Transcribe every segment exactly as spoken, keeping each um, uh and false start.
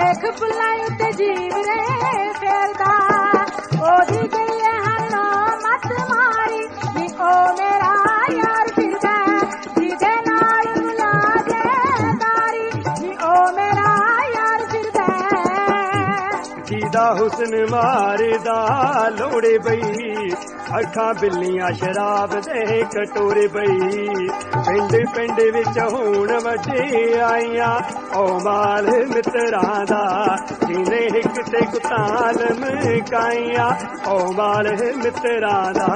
देख फुल्लां उत्ते जीव रे फेरदा ओदी गई है हन्नो मत मारी नी ओ मेरा यार फिरदा जिदे नाल मुलाजेदारी नी ओ मेरा यार फिरदा जीदा हुस्न मारदा लोड़े बई अखा बिल्लियां शराब दे कटोरे बई पिंड पिंड विच हुण वड्डे आईयां ओ माल मित्रां दा जिने हिक ते कुताल मकाईयां ओ माल मित्रां दा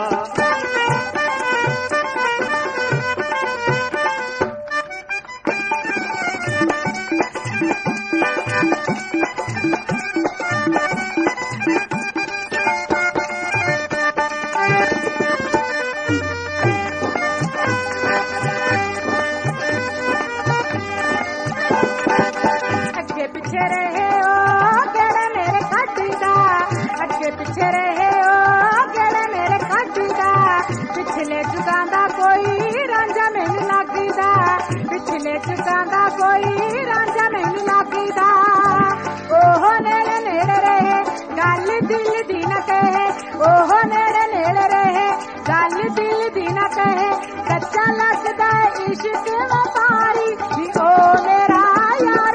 पिछे रहे ओ केड़े मेरे खड्डा अगे पिछे रहे ओ केड़े मेरे खड्डा पिछले चुकांदा कोई रांझा मैनू लगदा पिछले चुकांदा कोई रांझा मैनू लगदा ओहो नेड़े नेड़े रहे गल दिल दी न कहे ओहो नेड़े नेड़े रहे गल दिल दी न कहे कच्चा लगदा इश्क व्यापारी ओ मेरा यार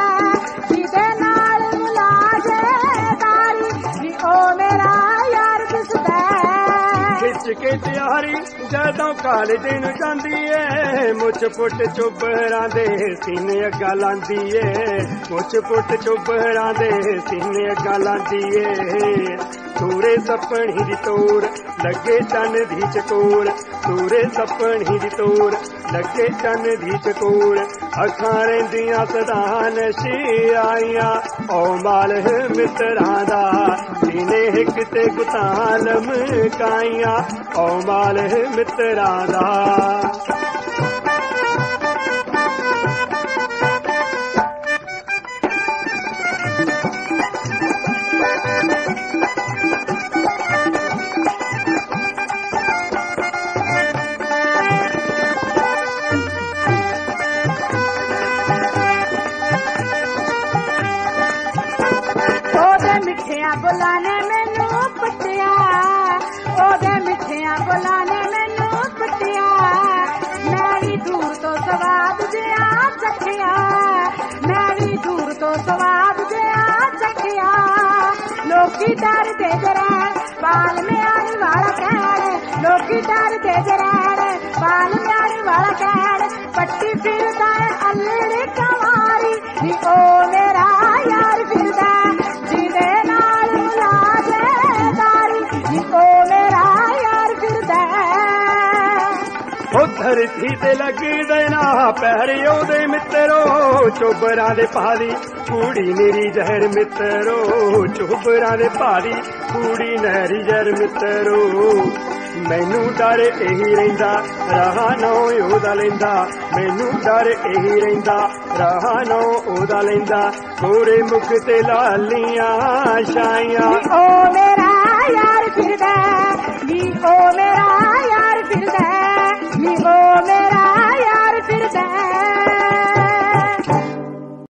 के त्यारी जदों कालज नूं जांदी ऐ मुछ पुट चुबरां दे सीने अग्गा लांदी ऐ मुछ पुट चुबरां दे सीने अग्गा लांदी ऐ सूरे सपनी दी तोर लगे चन दी चकोर सूरे सपनी दी तोर लगे चन दी चकोर अखां रहिंदियां सदा नशे आईयां ओ माल मित्रां दा जिने हिक ते गुताल मकाईयां ओ माल मित्रां दा मिठिया बुलाने मैनू पटिया ओदे मिठिया बुलाने मैनू पटिया मैं भी दूर तो स्वाद दिया चखिया मैं भी दूर तो स्वाद दिया चखिया लोकी डर दे जरैन बाल में आने वाला कहन लोकी डर दे जरैन बाल में आने वाला कहन पट्टी फिरदा है अल्लड़ी कवारी नी ओ मेरा यार फिरदा धरती ते लगदे ना पैर ओदे मित्रो चोबरां दे पाली कूड़ी निरी जहर मित्रो चोबरां दे पाली कूड़ी नहरी जहर मित्रो मैनू डर यही रहिंदा राह नौ ओदा लैंदा मैनू डर यही रहिंदा राह नौ ओदा लैंदा गोरे मुख ते लालियां छाइयां ओ मेरा यार फिरदा नी ओ मेरा यार फिरदा